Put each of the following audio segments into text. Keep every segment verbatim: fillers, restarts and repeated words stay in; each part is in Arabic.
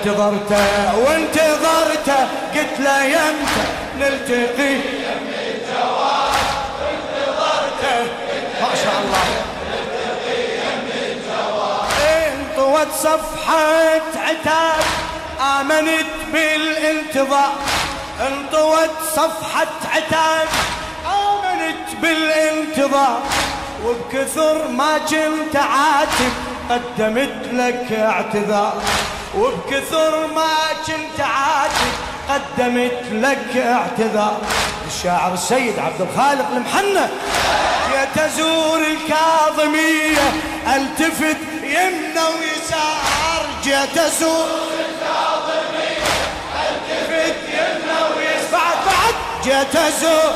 وانتظرته وانتظرته قلت له يمتى نلتقي يم الجواد وانتظرته ما شاء الله نلتقي يم الجواد انطوت صفحة عتاب آمنت بالانتظار انطوت صفحة عتاب آمنت بالانتظار وبكثر ما كنت عاتب قدمت لك اعتذار وبكثر ما كنت عاتب قدمت لك اعتذار. الشاعر السيد عبد الخالق المحنى جيت ازور الكاظمية التفت يمنى ويسار جيت ازور الكاظمية التفت يمنى ويسار بعد بعد جيت ازور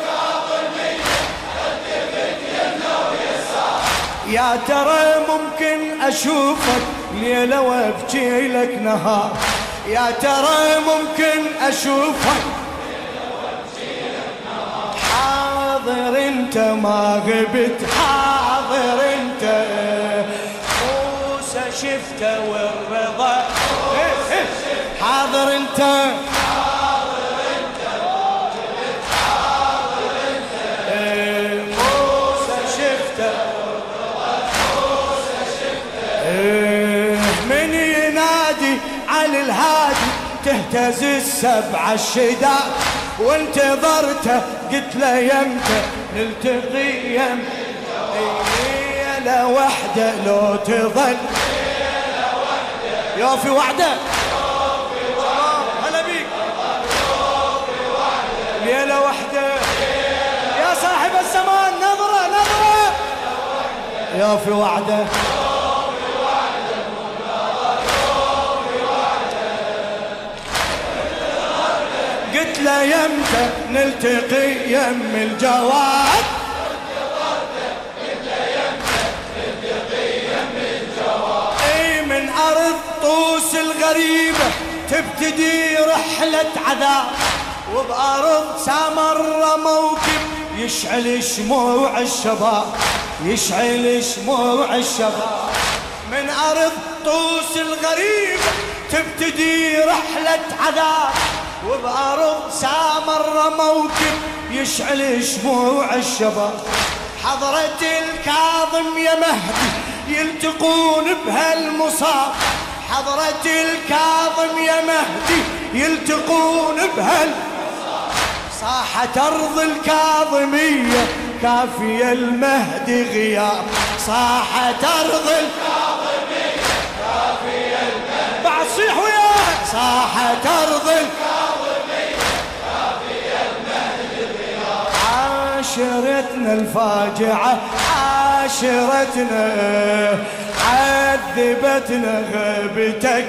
يا ترى ممكن أشوفك ليلة وابكي لك نهار يا ترى ممكن أشوفك ليلة وابكي لك نهار حاضر انت ما غبت حاضر انت موسى شفته والرضا حاضر انت حاضر انت موجود حاضر انت موسى شفته من ينادي على الهادي تهتز السبع الشداد وانتظرته قلت له يمتى نلتقي يم ليلة وحدة لو تظل يا في وعدة هلا بيك ليلة وحدة يا صاحب الزمان نظرة نظرة يا في وعدة قلت له يمتى نلتقي يم الجواد اي من ارض طوس الغريبة تبتدي رحلة عذاب وبأرض سامر موكب يشعل شموع الشباب يشعل شموع الشباب من ارض طوس الغريبة تبتدي رحلة عذاب وبأرض سامر موكب يشعل شموع الشباب حضرة الكاظم يا مهدي يلتقون بهالمصاب حضرة الكاظم يا مهدي يلتقون بهالمصاب صاحت أرض الكاظمية كافية المهدي غياب صاحت أرض الكاظمية كافية المهدي بعد صيح وياه صاحت أرض الكاظمية عاشرتنا الفاجعة عاشرتنا عذبتنا غيبتك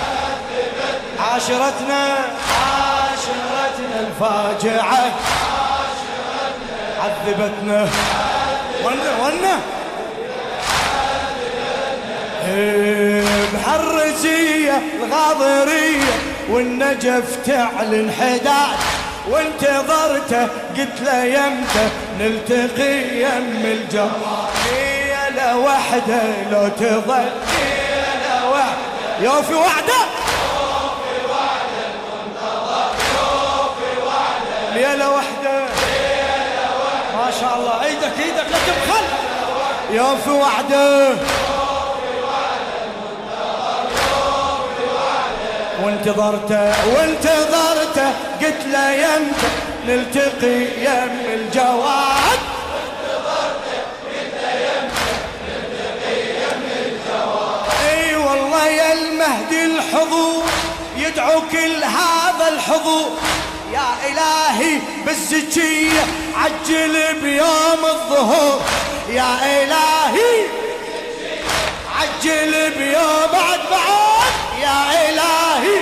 عاشرتنا عاشرتنا الفاجعة عذبتنا ونا ونا بهالرزية الغاضرية والنجف تعلن حداد وانتظرته قلت له يمتى نلتقي يم الجواد ليلة وحدة لو تظل ليلة وحدة يا في وعدة في وعدة المنتظر في وعدة ليلة وحدة ليلة وحدة ما شاء الله ايدك ايدك لا تبخل يا في وعدة وانتظرته وانتظرته قلت له يمتى نلتقي يم الجواد وانتظرته قلت له يمتى نلتقي يم الجواد اي والله يا المهدي الحضور يدعو كل هذا الحضور يا الهي بالزكية عجل بيوم الظهور يا الهي عجل بيوم بعد بعد يا الهي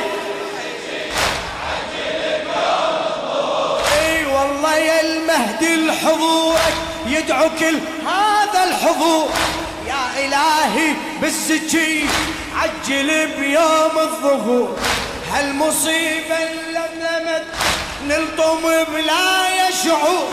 اي والله يا المهدي الحضورك يدعو كل هذا الحضور يا الهي بالزكي عجل بيوم الظهور هالمصيبة اللي نلطم بلا يشعور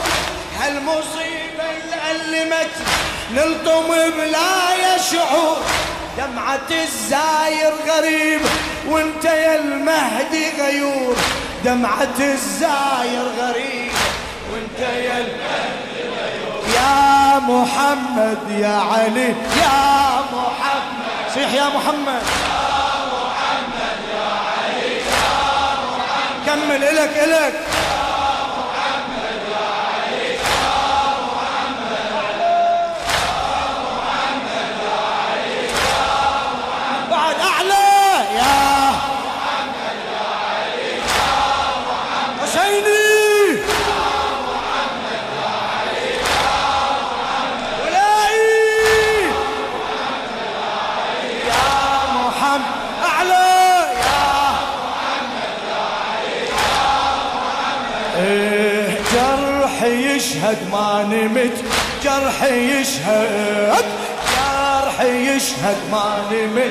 هالمصيبة اللي ألمت نلطم بلا يشعور دمعة الزاير غريب وانت يا المهدي غيور. دمعة الزاير غريب وانت يا المهدي غيور. يا محمد يا علي يا محمد صيح يا محمد يا محمد يا علي يا محمد. كمل إلك إلك يا محمد يا علي يا محمد. يا محمد يا علي يا محمد. بعد أعلى يا محمد يا علي يا محمد. حسيني يا محمد يا علي يا محمد. ولاي محمد يا علي يا محمد أعلى يا محمد يا علي يا محمد. إيه جرحي يشهد ما نمت. جرحي يشهد جرحي يشهد ما نمت.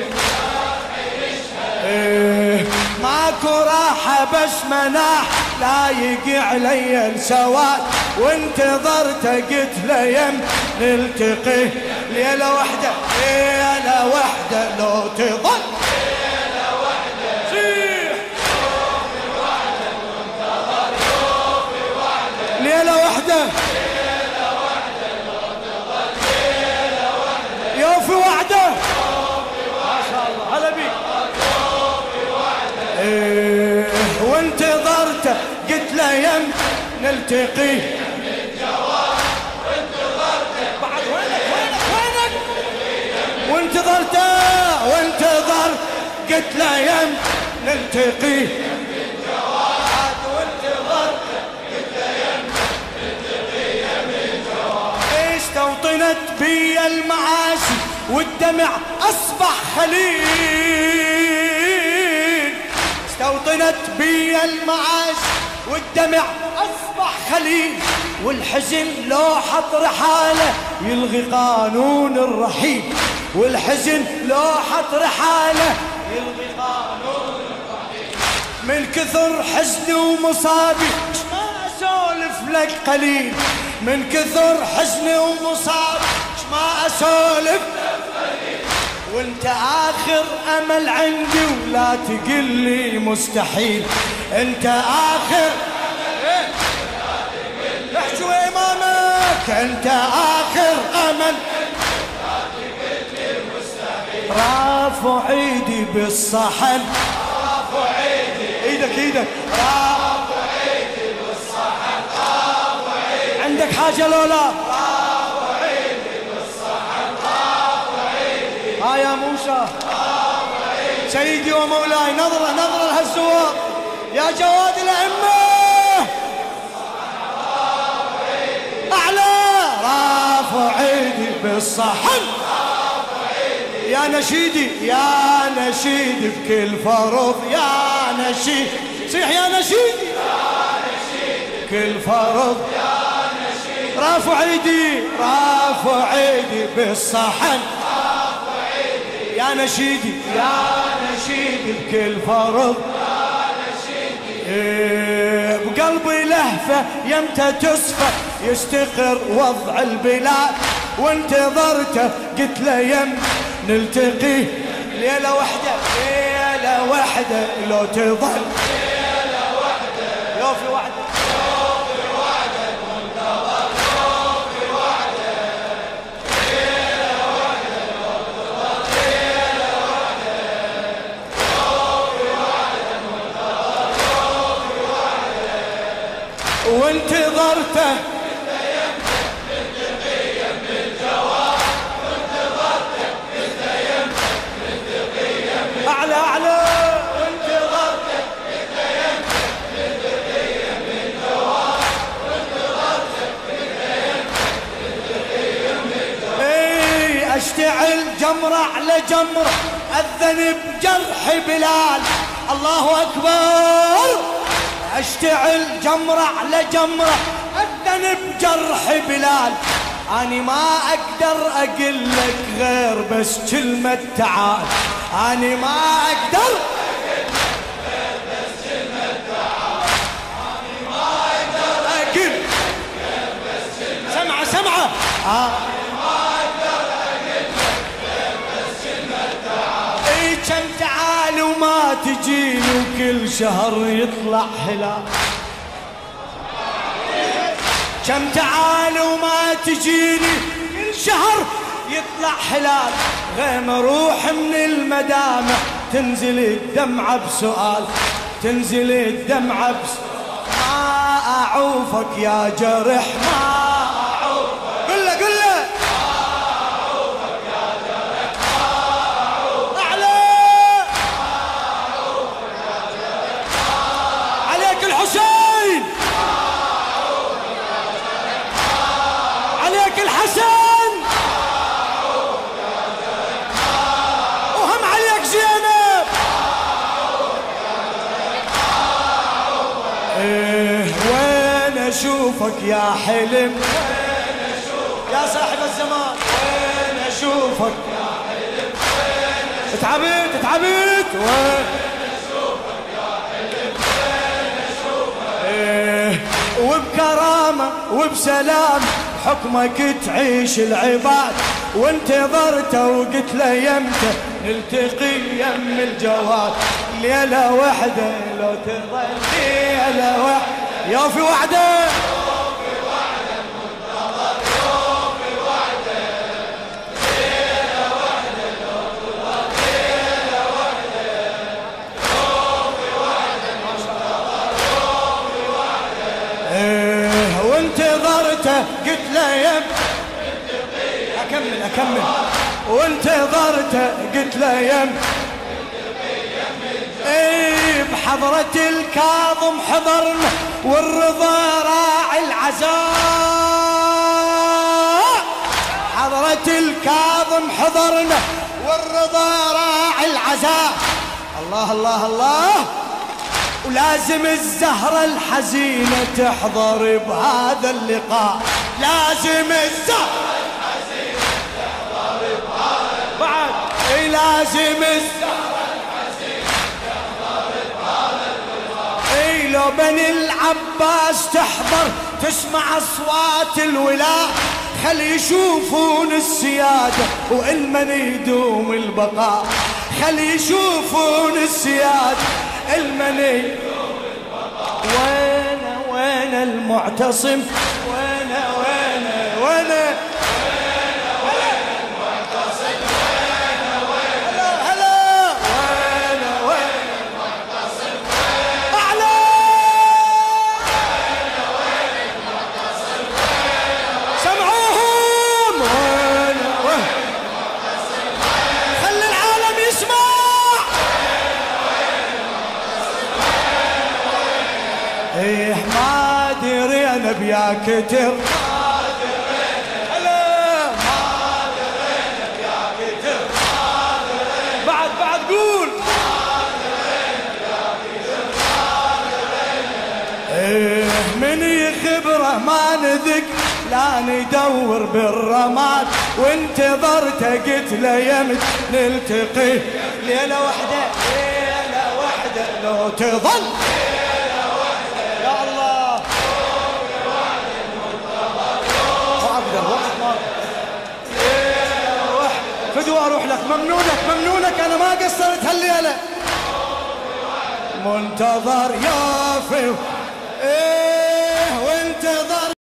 إيه ماكو راحة بس مناح لايق علي السواد. وانتظرته قلت له يم نلتقي ليلة واحدة ليلة واحدة لو تظل ليلة واحدة صيح يوفي وعده وانتظر يوفي وعده. ليلة واحدة ليلة واحدة لو تظل ليلة واحدة يوفي وعده. يوفي ما شاء الله هلا بيك. يوفي وعده. إيه وانتظرته قلت له يم نلتقي من الجواب وانتظرته. بعد وينك وينك وينك وانتظرته وانتظر قلت له يم نلتقي من الجواب وانتظرته. قلت له يم نلتقي من الجواب. استوطنت بي المعاصي والدمع أصبح خليل. استوطنت بي المعاصي والدمع أصبح خليل. والحزن لو حط رحاله يلغي قانون الرحيل. والحزن لو حط رحاله يلغي قانون الرحيل. من كثر حزني ومصابي ما أسولف لك قليل. من كثر حزني ومصابي ما أسولف وانت آخر أمل عندي ولا تقل لي مستحيل. انت آخر احجوا إمامك انت آخر أمل رافع ايدي بالصحن. رافع ايدي ايدك ايدك رافع ايدي بالصحن. رافع ايدي عندك حاجة لولا رافع ايدي بالصحن. رافع ايدي ها يا موسى رافع ايدي. سيدي ومولاي نظرة نظرة لهالزوار يا جواد الأئمة. أعلى رافع ايدي بالصحن. يا نشيدي يا نشيدي بكل فرض يا نشيد صيح يا نشيدي يا نشيدي كل فرض يا نشيدي. رافع ايدي رافع ايدي بالصحن. رافع ايدي يا نشيدي يا نشيدي بكل فرض يا نشيدي. إيه بقلبي لهفة يمتى تصفى يستقر وضع البلاد. وانتظرته قلت له يم نلتقي ليلة واحدة ليلة واحدة لو تظل ليلة واحدة يوفي وعده يوفي وعده وانتظر يوفي وعده. ليلة واحدة لو تظل ليلة واحدة يوفي وعده وانتظر يوفي وعده. وانتظرته أعلى أعلى وانتظرته قلت يم نلتقي من الجواب. وانتظرته قلت يم نلتقي من الجواب. إيه أشتعل جمرة على جمرة أذن بجرح بلال. الله أكبر أشتعل جمرة على جمرة أذن بجرح بلال. أني ما أقدر أقول لك غير بس كلمة تعال. أني ما أقدر أقول لك غير بس كلمة تعال. أني ما أقدر أقول غير بس كلمة. سمعة سمعة آه. أني ما أقدر أقول لك غير بس كلمة تجيني وكل شهر يطلع هلال. كم تعال وما تجيني كل شهر يطلع هلال. غيم اروح من المدامع تنزل الدمعة بسؤال، تنزل الدمعة بسؤال. ما اعوفك يا جرح ما اعوفك. قل له قل له ما أعوفك يا جرح ما أعوفك. اعلى ما أعوفك يا جرح ما أعوفك. عليك الحسين، ما أعوفك يا جرح ما أعوفك. عليك الحسن، ما أعوفك يا جرح ما أعوفك. وهم عليك زينب. ايه وين اشوفك يا حلم، وين أشوفك يا صاحب الزمان، وين اشوفك يا حلم، وين أشوفك تعبت تعبت وين أشوفك يا حلم، وين أشوفك. ايه وبكرامة وبسلام حكمك تعيش العباد. وانتظرته وقلت له يمتى نلتقي يم الجواد. ليلة وحدة لو تظل ليلة وحدة يا في وعده، يوم في وعده منتظر، يوم في وعده ليلة وحدة لو تظل ليلة وحدة. يوم في وعده منتظر، يوم في وعده. ايه وانتظرته قلت له يم اكمل اكمل وانتظرته قلت له يم ايه بحضرة الكاظم حضرنا والرضا راعي العزاء. حضرة الكاظم حضرنا والرضا راعي العزاء. الله الله الله. ولازم الزهرة الحزينة تحضر بهذا اللقاء. لازم الزهرة الحزينة تحضر بهذا بعد اي لازم الزهرة اي لو بني العباس تحضر تسمع اصوات الولاء. خل يشوفون السيادة والمن يدوم البقاء. خل يشوفون السيادة المن يدوم البقاء. وين وين المعتصم، وين وين وين ايه ما درينا بيا كتر، ما درينا هلا ما درينا بيا كتر، ما درينا بعد بعد قول ما درينا بيا كتر، ما درينا. ايه من يخبره ما نذق لا ندور بالرماد. وانتظرته قلت له يمت نلتقي ليلة وحدة ليلة وحدة لو تظل ليلة وحدة يا الله. يوم وعد منتظر، يوم ما اقدر وقت ما ليلة وحدة فدوى اروح لك. ممنونك ممنونك انا ما قصرت هالليلة. منتظر يا في إيه